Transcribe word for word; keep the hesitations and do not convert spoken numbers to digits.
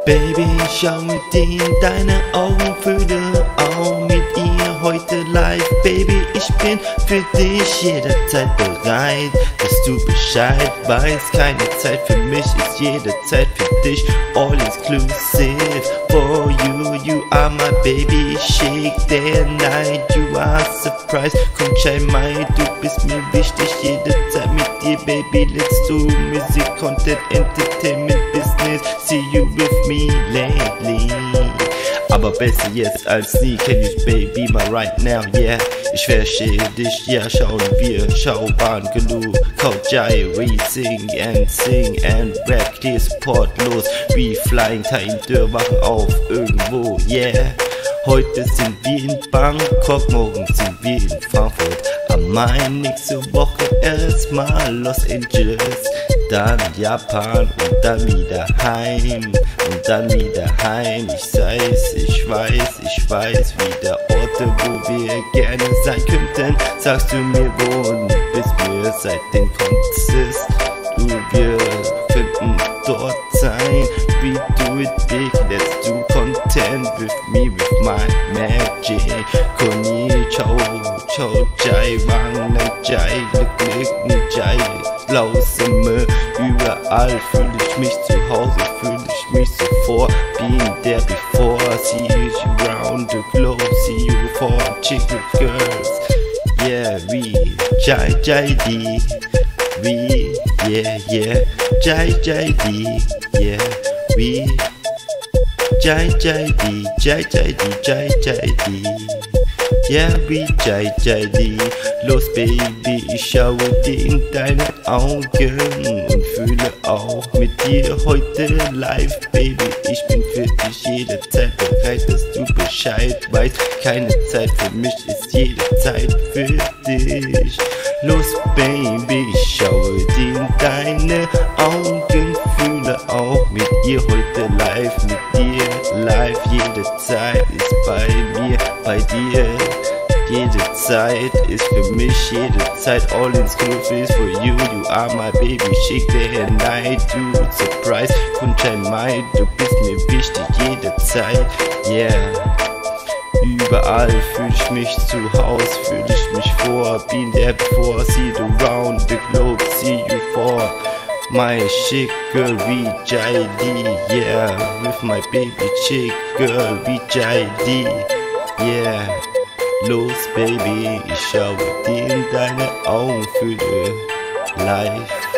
Baby, schau dir in deine Augen, fühle auch mit ihr heute live. Baby, ich bin für dich jederzeit bereit, dass du Bescheid weißt. Keine Zeit für mich ist jede Zeit für dich. All inclusive for you, you are my baby. Shake day and night, you are surprise. Komm, shine my, du bist mir wichtig. Jede Zeit mit dir, baby, let's do music, content, entertainment, business. See you with me lately. Aber besser jetzt als nie, can you baby my right now, yeah. Ich verstehe dich, ja, schauen wir, schaubaren genug. Kaujai, we sing and sing and rap, clear supportlos. We flying, kein Tür, wachen auf irgendwo, yeah. Heute sind wir in Bangkok, morgen sind wir in Frankfurt am Main. Nächste Woche erstmal Los Angeles, dann Japan und dann wieder heim. Und dann wieder heim, ich weiß, ich weiß, ich weiß wieder Orte, wo wir gerne sein könnten. Sagst du mir, wo du bist mir seit den Konzerts? Du, wir könnten dort sein. We do it big, let's do content with me, with my magic. Koni, ciao, ciao, jai, wang, jai, glück, jai, Blauseme. Überall fühle ich mich zu Hause, fühle ich mich so vor, being there before. See you around the globe, see you for chicken girls. Yeah, we, jai, jai, di. We, yeah, yeah, jai, jai, di. Yeah, we, jai, jai, di, jai, jai, di, jai, jai, di. Yeah, we, jai, jai, di. Los, Baby, ich schaue dir in deine Augen und fühle auch mit dir heute live, Baby. Ich bin für dich jederzeit bereit, dass du Bescheid weißt. Keine Zeit für mich ist jede Zeit für dich. Los, Baby, ich schaue dir in deine Augen, fühle auch mit ihr heute live, mit dir live. Jede Zeit ist bei mir, bei dir. Jede Zeit ist für mich, jede Zeit all inclusive for you, you are my baby. Shake day and night, you surprise, Kunchai Mai, du bist mir wichtig, jede Zeit, yeah. Überall fühle ich mich zu Haus, fühle ich mich vor, been there before, see you around the globe, see you for my chick girl, V J D, yeah, with my baby chick girl, V J D, yeah. Los, Baby, ich schaue dir in deine Augen, fühle live.